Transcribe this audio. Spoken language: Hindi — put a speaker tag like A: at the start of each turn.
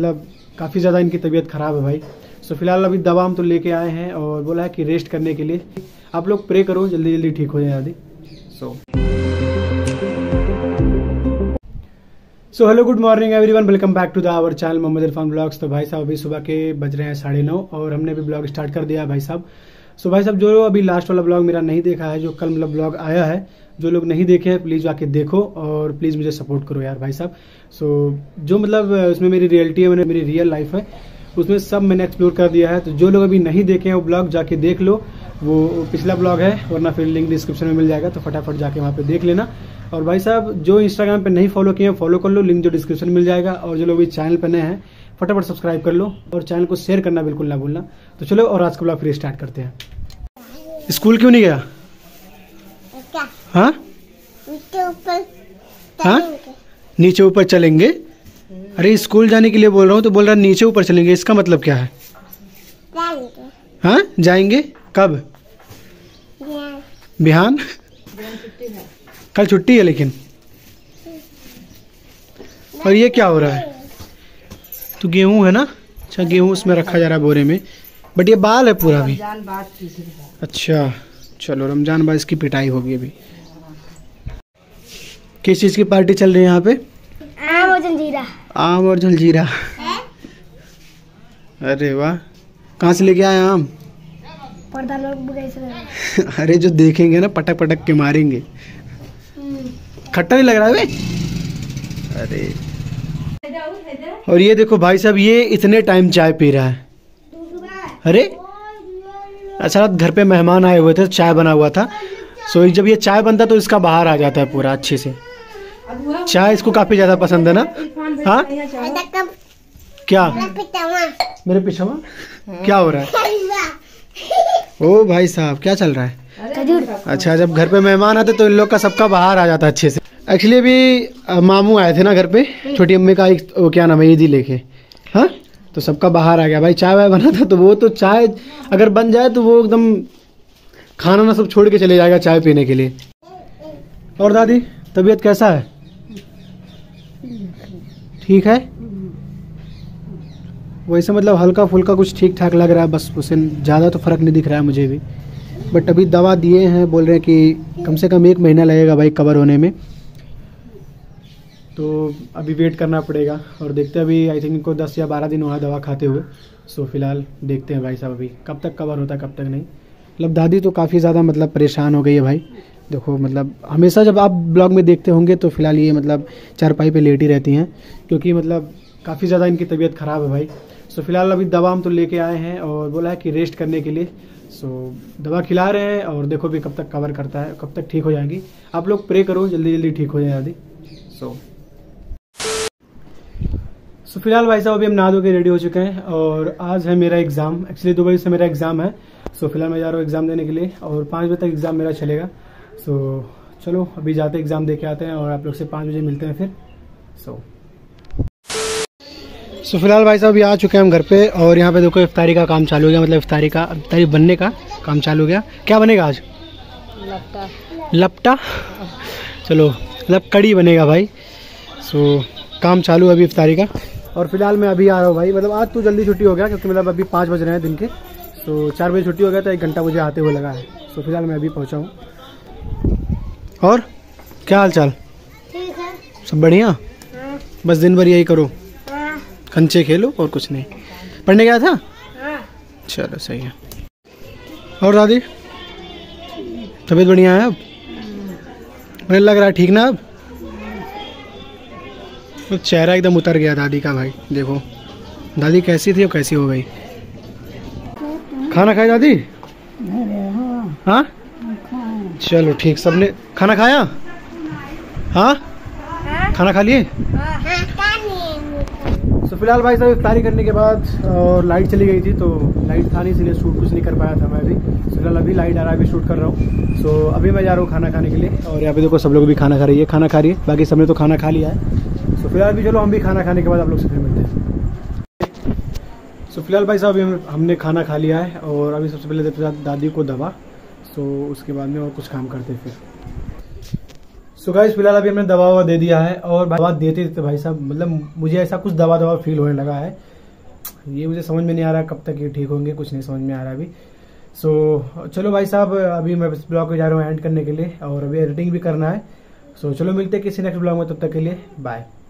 A: मतलब काफ़ी ज़्यादा इनकी तबीयत ख़राब है भाई। सो फिलहाल अभी दवा हम तो लेके आए हैं और बोला है कि रेस्ट करने के लिए। आप लोग प्रे करो जल्दी जल्दी ठीक हो जाए दादी। So hello good morning everyone, welcome back to the our channel Mohammad Irfan blogs. तो भाई साहब अभी सुबह के बज रहे हैं 9:30 और हमने अभी ब्लॉग स्टार्ट कर दिया है भाई साहब। सो भाई साहब जो अभी लास्ट वाला ब्लॉग मेरा नहीं देखा है, जो कल मतलब ब्लॉग आया है, जो लोग नहीं देखे हैं प्लीज़ जाके देखो और प्लीज़ मुझे सपोर्ट करो यार भाई साहब। सो जो मतलब उसमें मेरी रियलिटी है, मैंने मेरी रियल लाइफ है, उसमें सब मैंने एक्सप्लोर कर दिया है। तो जो लोग अभी नहीं देखे हैं वो ब्लॉग जाके देख लो, वो पिछला ब्लॉग है, वरना फिर लिंक डिस्क्रिप्शन में मिल जाएगा, तो फटाफट जाके वहाँ पे देख लेना। और भाई साहब जो इंस्टाग्राम पे नहीं फॉलो किए हैं फॉलो कर लो, लिंक जो डिस्क्रिप्शन में मिल जाएगा। और जो लोग भी चैनल पे नए हैं फटाफट सब्सक्राइब कर लो और चैनल को शेयर करना बिल्कुल ना भूलना। तो चलो और आज का ब्लॉग फिर स्टार्ट करते हैं। स्कूल क्यों नहीं गया? हाँ हाँ, नीचे ऊपर चलेंगे। अरे स्कूल जाने के लिए बोल रहा हूँ तो बोल रहा नीचे ऊपर चलेंगे, इसका मतलब क्या है? हाँ जाएंगे कब? बिहान? कल छुट्टी है लेकिन। और ये क्या हो रहा है? तो गेहूं है ना? अच्छा गेहूं उसमें रखा जा रहा है बोरे में, बट ये बाल है पूरा भी। अच्छा चलो रमजान बाद इसकी पिटाई होगी अभी। किस चीज की पार्टी चल रही है यहाँ पे?
B: आम और जलजीरा।
A: आम और जलजीरा। अरे वाह, कहाँ से लेके आए आम? अरे जो देखेंगे ना पटक पटक के मारेंगे। खट्टा नहीं लग रहा है बे? अरे और ये देखो भाई साहब, ये इतने टाइम चाय पी रहा है। अरे अच्छा घर पे मेहमान आए हुए थे, चाय बना हुआ था। सो जब ये चाय बनता तो इसका बाहर आ जाता है पूरा अच्छे से। चाय इसको काफी ज्यादा पसंद है ना? हाँ क्या मेरे पीछे क्या हो रहा है? ओ भाई साहब क्या चल रहा है? अच्छा जब घर पे मेहमान आते तो इन लोग का सबका बाहर आ जाता है अच्छे से। एक्चुअली अभी मामू आए थे ना घर पे, छोटी अम्मी का एक वो क्या नाम है ईदी लेके। हाँ तो सबका बाहर आ गया भाई। चाय वाय बना था तो वो तो चाय अगर बन जाए तो वो एकदम खाना ना सब छोड़ के चले जाएगा चाय पीने के लिए। और दादी तबीयत कैसा है? ठीक है वैसे मतलब हल्का फुल्का कुछ ठीक ठाक लग रहा है, बस उससे ज़्यादा तो फ़र्क नहीं दिख रहा है मुझे भी। बट अभी दवा दिए हैं, बोल रहे हैं कि कम से कम 1 महीना लगेगा भाई कवर होने में, तो अभी वेट करना पड़ेगा। और देखते हैं अभी आई थिंक इनको 10 या 12 दिन हुआ दवा खाते हुए। सो फिलहाल देखते हैं भाई साहब अभी कब तक कवर होता है कब तक नहीं। मतलब दादी तो काफ़ी ज़्यादा मतलब परेशान हो गई है भाई। देखो मतलब हमेशा जब आप ब्लॉग में देखते होंगे तो फिलहाल ये मतलब चारपाई पे लेटी रहती हैं, क्योंकि मतलब काफ़ी ज़्यादा इनकी तबीयत ख़राब है भाई। सो फिलहाल अभी दवा हम तो लेके आए हैं और बोला है कि रेस्ट करने के लिए। सो दवा खिला रहे हैं और देखो भी कब तक कवर करता है, कब तक ठीक हो जाएंगी। आप लोग प्रे करो जल्दी जल्दी ठीक हो जाए दादी। सो फिलहाल भाई साहब अभी हम नहा धो के रेडी हो चुके हैं और आज है मेरा एग्ज़ाम। एक्चुअली 2 बजे से मेरा एग्ज़ाम है। सो फिलहाल मैं जा रहा हूँ एग्ज़ाम देने के लिए और 5 बजे तक एग्ज़ाम मेरा चलेगा। सो चलो अभी जाते एग्ज़ाम दे के आते हैं और आप लोग से 5 बजे मिलते हैं फिर। सो फिलहाल भाई साहब ये आ चुके हैं हम घर पे और यहाँ पे देखो इफ्तारी का काम चालू हो गया, मतलब इफ्तारी बनने का काम चालू हो गया। क्या बनेगा आज? लपटा। चलो मतलब कड़ी बनेगा भाई। सो काम चालू है अभी इफ्तारी का। और फिलहाल मैं अभी आ रहा हूँ भाई, मतलब आज तो जल्दी छुट्टी हो गया क्योंकि मतलब अभी 5 बज रहे हैं दिन के। सो 4 बजे छुट्टी हो गया तो 1 घंटा मुझे आते हुए लगा है। सो फिलहाल मैं अभी पहुँचा हूँ। और क्या हाल चाल?
B: ठीक है
A: सब बढ़िया? बस दिन भर यही करो, कंचे खेलो और कुछ नहीं। पढ़ने गया था? चलो सही है। और दादी तबीयत बढ़िया है अब? मुझे लग रहा है ठीक ना अब? तो चेहरा एकदम उतर गया दादी का भाई। देखो दादी कैसी थी और कैसी हो गई। खाना खाई दादी? हाँ चलो ठीक। सबने खाना खाया? हाँ खाना खा लिए? तो फिलहाल भाई साहब इफ्तारी करने के बाद और लाइट चली गई थी तो लाइट था नहीं, इसलिए शूट कुछ नहीं कर पाया था मैं अभी। फिलहाल अभी लाइट आ रहा है, अभी शूट कर रहा हूँ। सो अभी मैं जा रहा हूँ खाना खाने के लिए और यहाँ पे देखो सब लोग भी खाना खा रही है, बाकी सबने तो खाना खा लिया है। सो फिलहाल भी चलो हम भी खाना खाने के बाद आप लोग से फिर मिलते हैं। सो फिलहाल भाई साहब हमने खाना खा लिया है और अभी सबसे पहले देते दादी को दवा। सो उसके बाद में और कुछ काम करते हैं फिर। सो गाइस फिलहाल अभी हमने दवा दे दिया है, और दवा देते देते भाई साहब मतलब मुझे ऐसा कुछ दवा फील होने लगा है। ये मुझे समझ में नहीं आ रहा कब तक ये ठीक होंगे, कुछ नहीं समझ में आ रहा अभी। सो चलो भाई साहब, अभी मैं इस ब्लॉग को जा रहा हूँ एंड करने के लिए, और अभी एडिटिंग भी करना है। सो चलो मिलते हैं किसी नेक्स्ट ब्लॉग में, तब तक के लिए बाय।